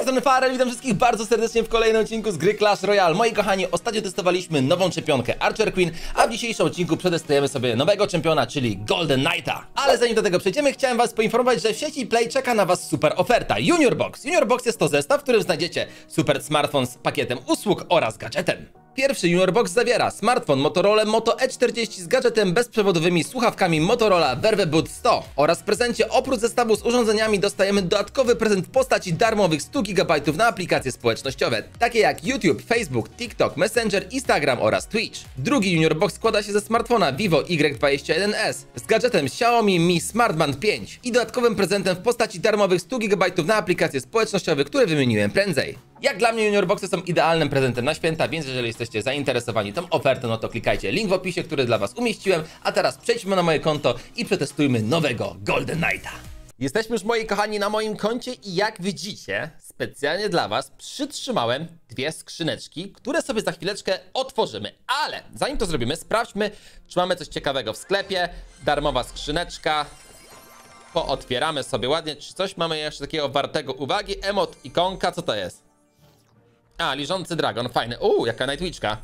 tej strony Farel, witam wszystkich bardzo serdecznie w kolejnym odcinku z gry Clash Royale. Moi kochani, ostatnio testowaliśmy nową czempionkę Archer Queen, a w dzisiejszym odcinku przetestujemy sobie nowego czempiona, czyli Golden Knighta. Ale zanim do tego przejdziemy, chciałem was poinformować, że w sieci Play czeka na was super oferta Junior Box. Junior Box jest to zestaw, w którym znajdziecie super smartfon z pakietem usług oraz gadżetem. Pierwszy Junior Box zawiera smartfon Motorola Moto E40 z gadżetem bezprzewodowymi słuchawkami Motorola Verve Boot 100 oraz w prezencie oprócz zestawu z urządzeniami dostajemy dodatkowy prezent w postaci darmowych 100 GB na aplikacje społecznościowe, takie jak YouTube, Facebook, TikTok, Messenger, Instagram oraz Twitch. Drugi Junior Box składa się ze smartfona Vivo Y21s z gadżetem Xiaomi Mi Smart Band 5 i dodatkowym prezentem w postaci darmowych 100 GB na aplikacje społecznościowe, które wymieniłem prędzej. Jak dla mnie Junior Boxy są idealnym prezentem na święta, więc jeżeli jesteście zainteresowani tą ofertą, no to klikajcie link w opisie, który dla was umieściłem, a teraz przejdźmy na moje konto i przetestujmy nowego Golden Knighta. Jesteśmy już, moi kochani, na moim koncie i jak widzicie, specjalnie dla was przytrzymałem dwie skrzyneczki, które sobie za chwileczkę otworzymy. Ale zanim to zrobimy, sprawdźmy, czy mamy coś ciekawego w sklepie. Darmowa skrzyneczka. Pootwieramy sobie ładnie, czy coś mamy jeszcze takiego wartego uwagi. Emot, ikonka, co to jest? A, liżący dragon, fajny. Jaka Nightwitchka.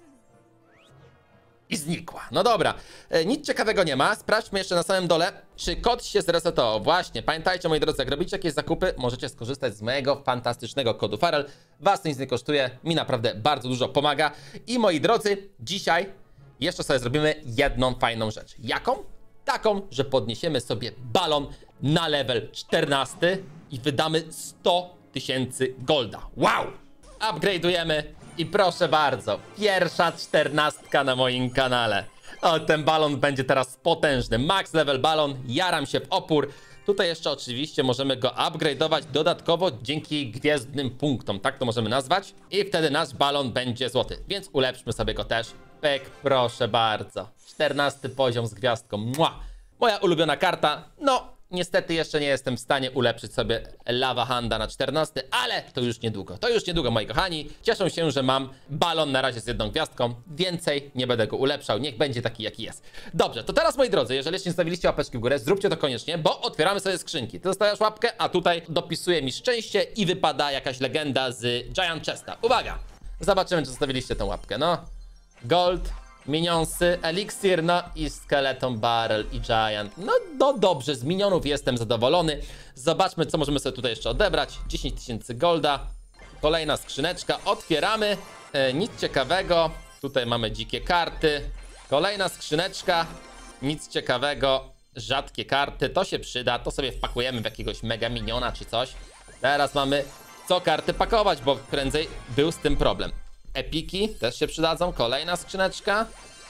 I znikła. No dobra, nic ciekawego nie ma. Sprawdźmy jeszcze na samym dole, czy kod się zresetował. Właśnie, pamiętajcie, moi drodzy, jak robicie jakieś zakupy, możecie skorzystać z mojego fantastycznego kodu Farel. Was nic nie kosztuje, mi naprawdę bardzo dużo pomaga. I moi drodzy, dzisiaj jeszcze sobie zrobimy jedną fajną rzecz. Jaką? Taką, że podniesiemy sobie balon na level 14 i wydamy 100 000 golda. Wow! Upgrade'ujemy i proszę bardzo, pierwsza 14 na moim kanale. O, ten balon będzie teraz potężny. Max level balon, jaram się w opór. Tutaj jeszcze oczywiście możemy go upgrade'ować dodatkowo dzięki gwiezdnym punktom, tak to możemy nazwać. I wtedy nasz balon będzie złoty, więc ulepszmy sobie go też. Pyk, proszę bardzo. 14 poziom z gwiazdką. Mua! Moja ulubiona karta, no... Niestety jeszcze nie jestem w stanie ulepszyć sobie Lava Handa na 14, ale to już niedługo. To już niedługo, moi kochani. Cieszę się, że mam balon na razie z jedną gwiazdką. Więcej nie będę go ulepszał. Niech będzie taki, jaki jest. Dobrze, to teraz, moi drodzy, jeżeli jeszcze nie stawiliście łapeczki w górę, zróbcie to koniecznie, bo otwieramy sobie skrzynki. Ty dostajesz łapkę, a tutaj dopisuje mi szczęście i wypada jakaś legenda z Giant Chesta. Uwaga! Zobaczymy, czy zostawiliście tę łapkę. No, Gold... Minionsy, Elixir, no i Skeleton Barrel i Giant. No dobrze, z minionów jestem zadowolony. Zobaczmy, co możemy sobie tutaj jeszcze odebrać. 10 000 golda. Kolejna skrzyneczka. Otwieramy. Nic ciekawego. Tutaj mamy dzikie karty. Kolejna skrzyneczka. Nic ciekawego. Rzadkie karty. To się przyda. To sobie wpakujemy w jakiegoś mega miniona czy coś. Teraz mamy co karty pakować, bo prędzej był z tym problem. Epiki też się przydadzą. Kolejna skrzyneczka.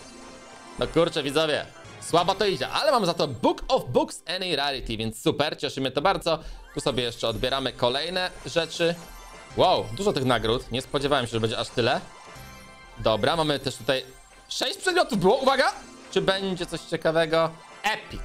No kurczę, widzowie, słabo to idzie, ale mam za to Book of Books Any Rarity, więc super, cieszy mnie to bardzo. Tu sobie jeszcze odbieramy kolejne rzeczy. Wow, dużo tych nagród. Nie spodziewałem się, że będzie aż tyle. Dobra, mamy też tutaj 6 przedmiotów było, uwaga! Czy będzie coś ciekawego? Epic.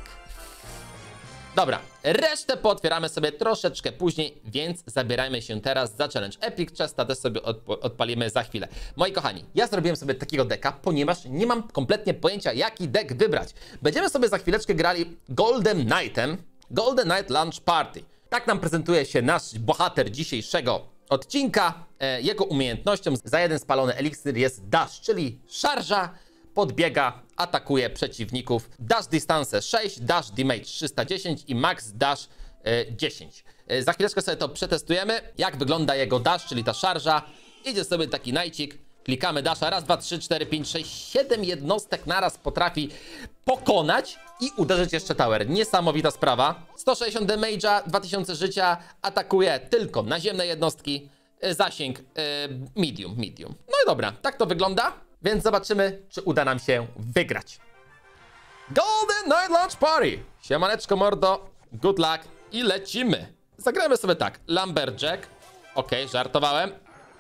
Dobra, resztę pootwieramy sobie troszeczkę później, więc zabierajmy się teraz za challenge Epic Chesta, też sobie odpalimy za chwilę. Moi kochani, ja zrobiłem sobie takiego deka, ponieważ nie mam kompletnie pojęcia, jaki deck wybrać. Będziemy sobie za chwileczkę grali Golden Knightem, Golden Knight Launch Party. Tak nam prezentuje się nasz bohater dzisiejszego odcinka. Jego umiejętnością za jeden spalony eliksir jest dash, czyli szarża. Podbiega, atakuje przeciwników. Dash distance 6, dash damage 310 i max dash 10. Za chwileczkę sobie to przetestujemy, jak wygląda jego dash, czyli ta szarża. Idzie sobie taki najcik, klikamy dasha, raz, dwa, 3, 4, 5, 6, 7 jednostek naraz potrafi pokonać i uderzyć jeszcze tower. Niesamowita sprawa. 160 damage'a, 2000 życia, atakuje tylko naziemne jednostki. Zasięg medium. No i dobra, tak to wygląda. Więc zobaczymy, czy uda nam się wygrać. Golden Knight Launch Party! Siemaneczko mordo, good luck i lecimy. Zagrajmy sobie tak, Lumberjack. Okej, żartowałem.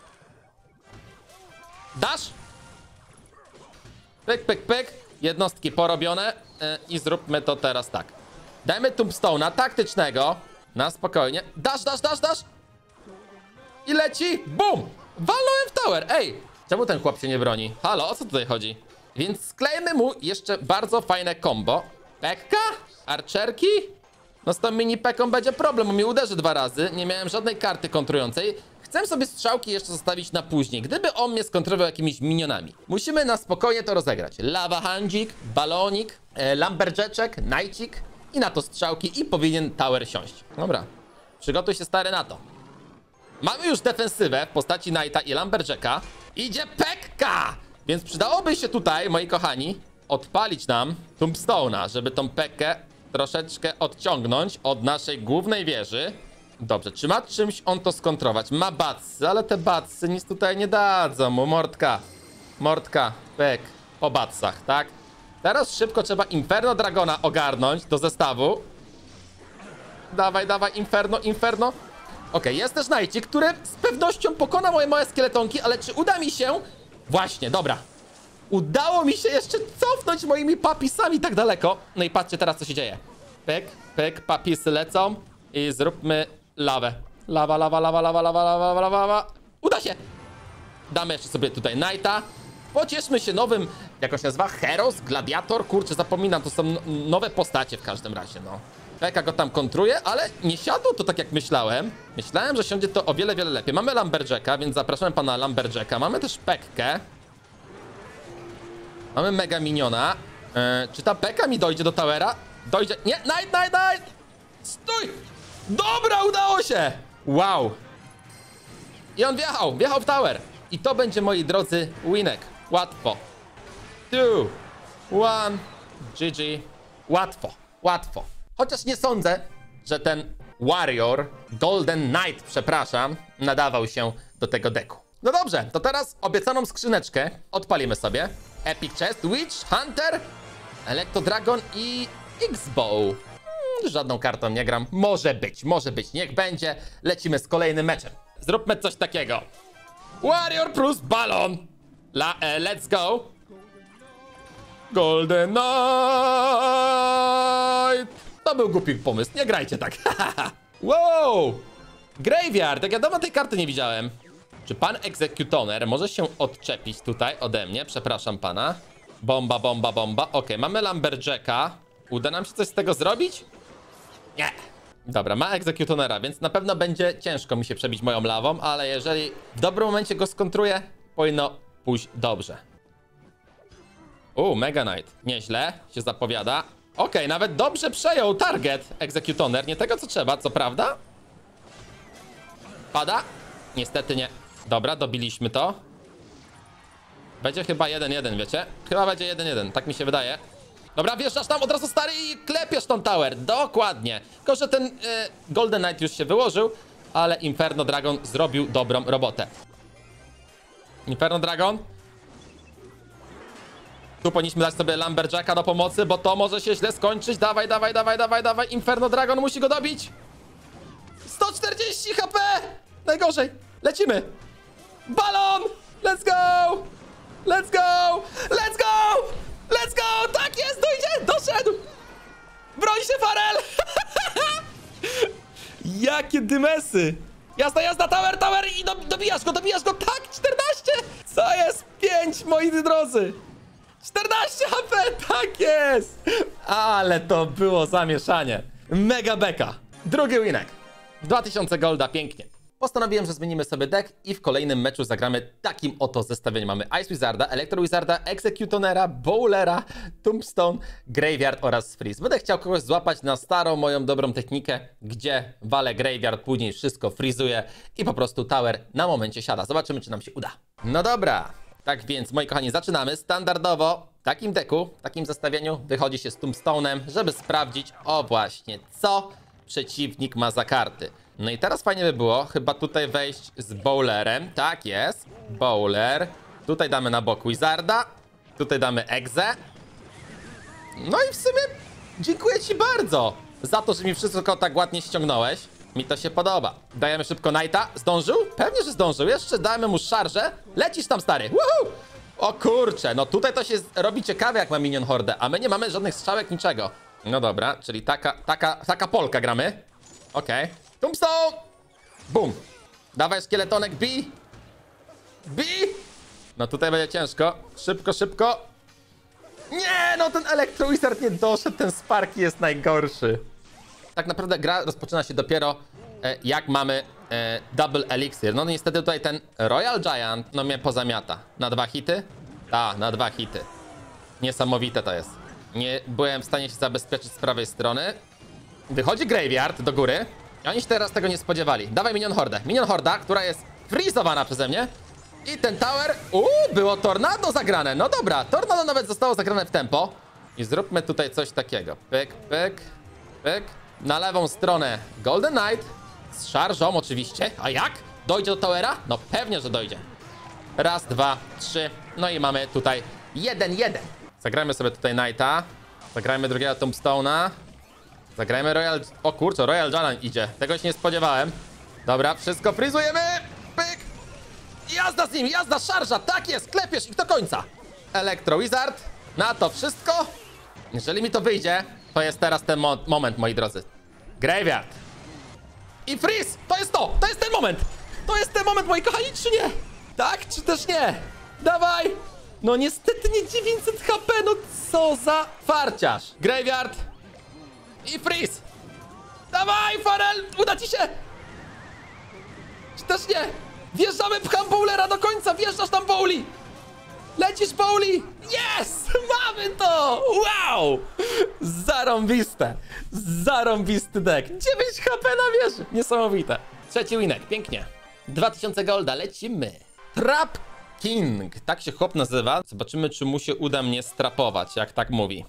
Dash. Pyk, pyk, pyk. Jednostki porobione. I zróbmy to teraz tak. Dajmy Tombstone'a taktycznego. Na spokojnie. Dash, dash, dash, dash. I leci. Bum! Walnąłem w tower, ej! Czemu ten chłop się nie broni? Halo, o co tutaj chodzi? Więc sklejmy mu jeszcze bardzo fajne combo. Pekka? Archerki? No z tą mini peką będzie problem, bo mi uderzy 2 razy. Nie miałem żadnej karty kontrującej. Chcę sobie strzałki jeszcze zostawić na później, gdyby on mnie skontrował jakimiś minionami. Musimy na spokojnie to rozegrać. Lawa handzik, balonik, lumberjaczek, knightcik i na to strzałki i powinien tower siąść. Dobra, przygotuj się stary na to. Mamy już defensywę w postaci knighta i lumberjacka. Idzie pekka! Więc przydałoby się tutaj, moi kochani, odpalić nam tombstone'a, żeby tą pekkę troszeczkę odciągnąć od naszej głównej wieży. Dobrze, czy ma czymś on to skontrować? Ma batsy, ale te batsy nic tutaj nie dadzą mu. Mordka, pek, po batsach, tak? Teraz szybko trzeba Inferno Dragona ogarnąć do zestawu. Dawaj, Inferno. Okej, jest też Knightcik, który z pewnością pokona moje małe szkieletonki, ale czy uda mi się... Właśnie, dobra. Udało mi się jeszcze cofnąć moimi papisami tak daleko. No i patrzcie teraz, co się dzieje. Pyk, papisy lecą i zróbmy lawę. Lawa. Uda się! Damy jeszcze sobie tutaj Knighta. Pocieszmy się nowym, jak on się nazywa? Heros? Gladiator? Kurczę, zapominam, to są nowe postacie w każdym razie, no. Pekka go tam kontruje, ale nie siadło to tak jak myślałem. Myślałem, że siądzie to o wiele lepiej. Mamy Lumberjacka, więc zapraszamy pana Lumberjacka. Mamy też Pekkę. Mamy mega miniona. Czy ta Pekka mi dojdzie do towera? Dojdzie. Nie, Knight! Stój! Dobra, udało się! Wow. I on wjechał w tower. I to będzie, moi drodzy, winek. Łatwo. 2, 1, GG. Łatwo. Chociaż nie sądzę, że ten Warrior, Golden Knight, przepraszam, nadawał się do tego deku. No dobrze, to teraz obiecaną skrzyneczkę odpalimy sobie. Epic Chest, Witch, Hunter, Electro Dragon i X-Bow. Żadną kartą nie gram. Może być, niech będzie. Lecimy z kolejnym meczem. Zróbmy coś takiego. Warrior plus balon. Let's go. Golden Knight. To był głupi pomysł, nie grajcie tak. Wow. Graveyard, jak ja dawno tej karty nie widziałem. Czy pan Executioner może się odczepić tutaj ode mnie? Przepraszam pana. Bomba. Okej, mamy Lumberjacka. Uda nam się coś z tego zrobić? Nie. Dobra, ma Executionera, więc na pewno będzie ciężko mi się przebić moją lawą, ale jeżeli w dobrym momencie go skontruję, powinno pójść dobrze. Mega Knight. Nieźle się zapowiada. Okej, nawet dobrze przejął target Executioner. Nie tego, co trzeba, co prawda? Pada? Niestety nie. Dobra, dobiliśmy to. Będzie chyba 1-1, wiecie? Chyba będzie 1-1, tak mi się wydaje. Dobra, wjeżdżasz tam od razu, stary, i klepiesz tą tower. Dokładnie. Tylko, że ten Golden Knight już się wyłożył, ale Inferno Dragon zrobił dobrą robotę. Inferno Dragon. Tu powinniśmy dać sobie Lumberjacka do pomocy, bo to może się źle skończyć. Dawaj. Inferno Dragon musi go dobić. 140 HP! Najgorzej. Lecimy. Balon! Let's go! Tak jest, dojdzie! Doszedł! Broń się, Farel! Jakie dymesy! Jazda, tower! I dobijasz go! Tak, 14! Co jest? 5, moi drodzy! 14 HP! Tak jest! Ale to było zamieszanie. Mega beka. Drugi winek. 2000 golda, pięknie. Postanowiłem, że zmienimy sobie deck i w kolejnym meczu zagramy takim oto zestawieniem. Mamy Ice Wizarda, Electro Wizarda, Executionera, Bowlera, Tombstone, Graveyard oraz Freeze. Będę chciał kogoś złapać na starą moją dobrą technikę, gdzie walę Graveyard, później wszystko freezuje i po prostu tower na momencie siada. Zobaczymy, czy nam się uda. No dobra, tak więc, moi kochani, zaczynamy. Standardowo w takim decku, w takim zestawieniu wychodzi się z Tombstone'em, żeby sprawdzić, o właśnie, co przeciwnik ma za karty. No i teraz fajnie by było chyba tutaj wejść z Bowlerem. Tak jest, Bowler. Tutaj damy na bok Wizarda. Tutaj damy Exe. No i w sumie dziękuję ci bardzo za to, że mi wszystko tak ładnie ściągnąłeś. Mi to się podoba. Dajemy szybko Knighta. Zdążył? Pewnie, że zdążył. Jeszcze dajmy mu szarżę. Lecisz tam, stary. Woohoo! O kurczę, no tutaj to się robi ciekawe, jak ma minion hordę, a my nie mamy żadnych strzałek, niczego. No dobra, czyli taka polka gramy. Okej. Tombstone! Bum! Dawaj szkieletonek, B! No tutaj będzie ciężko. Szybko. Nie, no ten Electro Wizard nie doszedł, ten Sparky jest najgorszy. tak naprawdę gra rozpoczyna się dopiero jak mamy double elixir. No niestety tutaj ten Royal Giant no mnie pozamiata. Na 2 hity? Tak, na 2 hity. Niesamowite to jest. Nie byłem w stanie się zabezpieczyć z prawej strony. Wychodzi Graveyard do góry. I oni się teraz tego nie spodziewali. Dawaj Minion Hordę. Minion Horda, która jest freezowana przeze mnie. I ten tower... było tornado zagrane. No dobra, tornado nawet zostało zagrane w tempo. I zróbmy tutaj coś takiego. Pyk, pyk, pyk. Na lewą stronę Golden Knight. Z szarżą oczywiście. A jak? Dojdzie do towera? No pewnie, że dojdzie. Raz, dwa, trzy. No i mamy tutaj 1-1. Zagrajmy sobie tutaj Knighta. Zagrajmy drugiego Tombstone'a. Zagrajmy Royal... O kurczę, Royal Giant idzie. Tego się nie spodziewałem. Dobra, wszystko frizujemy. Pyk. Jazda z nim, jazda, szarża. Tak jest, klepiesz ich do końca. Electro Wizard. Na to wszystko. Jeżeli mi to wyjdzie, to jest teraz ten moment, moi drodzy. Graveyard. I freeze. To jest to. To jest ten moment. To jest ten moment, moi kochani, czy nie? Tak, czy też nie? Dawaj. No niestety nie 900 HP. No co za farciarz. Graveyard. I freeze. Dawaj, Farel. Uda ci się. Czy też nie? Wjeżdżamy, pcham bowlera do końca. Wjeżdżasz tam, Bowli. Lecisz, Bowli. Yes. Mamy to. Wow. Zarąbiste. Zarąbisty deck. 9 HP na wieży. Niesamowite. Trzeci winek. Pięknie. 2000 golda. Lecimy. Trap King. Tak się chłop nazywa. Zobaczymy, czy mu się uda mnie strapować, jak tak mówi.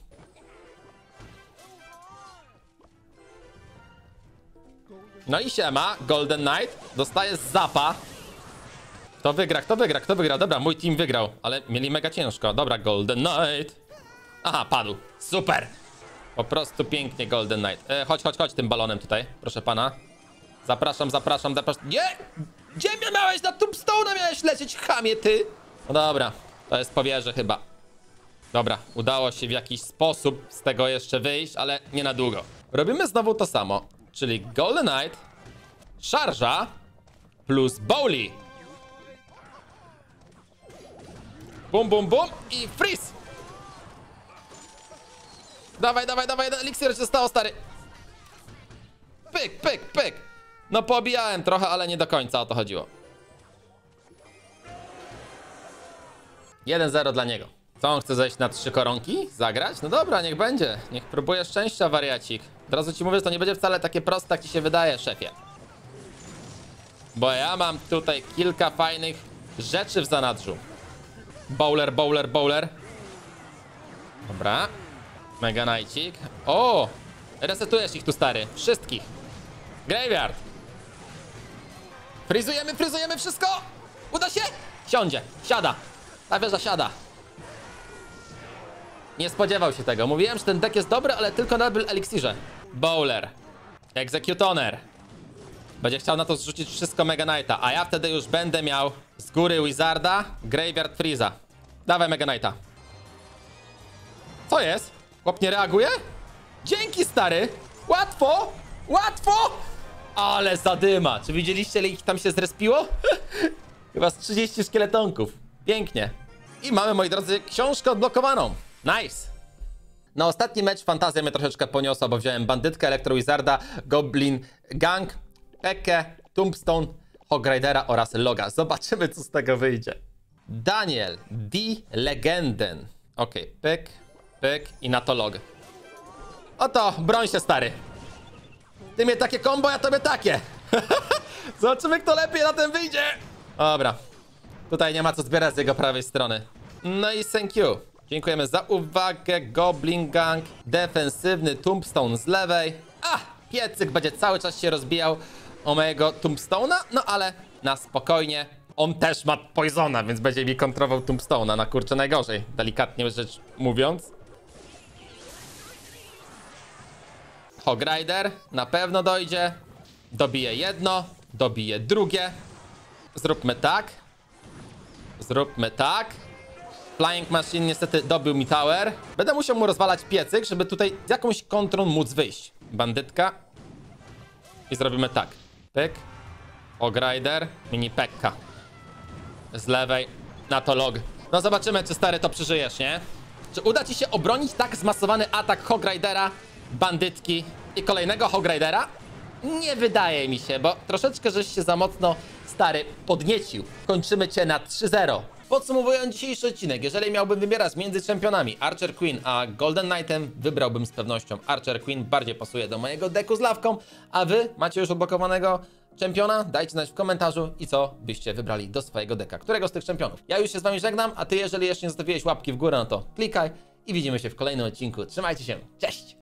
No i siema, Golden Knight dostaje z zapa. Kto wygra, kto wygra, kto wygra? Dobra, mój team wygrał, ale mieli mega ciężko. Dobra, Golden Knight. Aha, padł. Super. Po prostu pięknie, Golden Knight. Chodź tym balonem tutaj, proszę pana. Zapraszam. Nie! Gdzie mnie miałeś? Na Tombstone'a miałeś lecieć, chamie, ty. No dobra, to jest powierzę chyba. Dobra, udało się w jakiś sposób z tego jeszcze wyjść, ale nie na długo. Robimy znowu to samo. Czyli Golden Knight, szarża plus Bowli. Bum, bum, bum i freeze. Dawaj, eliksir się zostało, stary. Pyk, pyk, pyk. No pobijałem trochę, ale nie do końca o to chodziło. 1-0 dla niego. Co, on chce zejść na 3 koronki? Zagrać? No dobra, niech będzie. Niech próbuje szczęścia, wariacik. Od razu ci mówię, że to nie będzie wcale takie proste, jak ci się wydaje, szefie. Bo ja mam tutaj kilka fajnych rzeczy w zanadrzu. Bowler. Dobra. Mega Knightcik. O! Resetujesz ich tu, stary. Wszystkich. Graveyard. Fryzujemy wszystko. Uda się? Siada. Ta wieża siada. Nie spodziewał się tego. Mówiłem, że ten deck jest dobry, ale tylko na double elixirze. Bowler. Executoner. Będzie chciał na to zrzucić wszystko Mega Knighta, a ja wtedy już będę miał z góry Wizarda, Graveyard Freeza. Dawaj Mega Knighta. Co jest? Chłop nie reaguje? Dzięki, stary. Łatwo. Ale zadyma. Czy widzieliście, ile ich tam się zrespiło? Chyba z 30 szkieletonków. Pięknie. I mamy, moi drodzy, książkę odblokowaną. Nice. Na ostatni mecz fantazja mnie troszeczkę poniosła, bo wziąłem bandytkę, Electro Wizarda, Goblin Gang, Pekę, Tombstone, Hog Ridera oraz Loga. Zobaczymy, co z tego wyjdzie. Daniel D. Legenden. Okej, pyk, pyk i na to log. Oto, broń się, stary. Ty mnie takie combo, ja tobie takie. Zobaczymy, kto lepiej na tym wyjdzie. Dobra. Tutaj nie ma co zbierać z jego prawej strony. No i thank you. Dziękujemy za uwagę. Goblin Gang. Defensywny Tombstone z lewej. Piecyk będzie cały czas się rozbijał o mojego Tombstone'a. No ale na spokojnie. On też ma Poisona, więc będzie mi kontrował Tombstone'a. Na kurczę najgorzej. Delikatnie rzecz mówiąc. Hog Rider na pewno dojdzie. Dobije jedno. Dobije drugie. Zróbmy tak. Flying Machine niestety dobił mi tower. Będę musiał mu rozwalać piecyk, żeby tutaj z jakąś kontrą móc wyjść. Bandytka. I zrobimy tak. Pyk. Hog Rider. Mini Pekka. Z lewej na to log. No zobaczymy, czy, stary, to przeżyjesz, nie? Czy uda ci się obronić tak zmasowany atak Hog Ridera, bandytki I kolejnego Hog Ridera? Nie wydaje mi się, bo troszeczkę żeś się za mocno, stary, podniecił. Kończymy cię na 3-0. Podsumowując dzisiejszy odcinek, jeżeli miałbym wybierać między czempionami Archer Queen a Golden Knightem, wybrałbym z pewnością Archer Queen, bardziej pasuje do mojego deku z lawką, a wy macie już odblokowanego czempiona? Dajcie znać w komentarzu i co byście wybrali do swojego deka, którego z tych czempionów. Ja już się z wami żegnam, a ty jeżeli jeszcze nie zostawiłeś łapki w górę, no to klikaj i widzimy się w kolejnym odcinku. Trzymajcie się, cześć!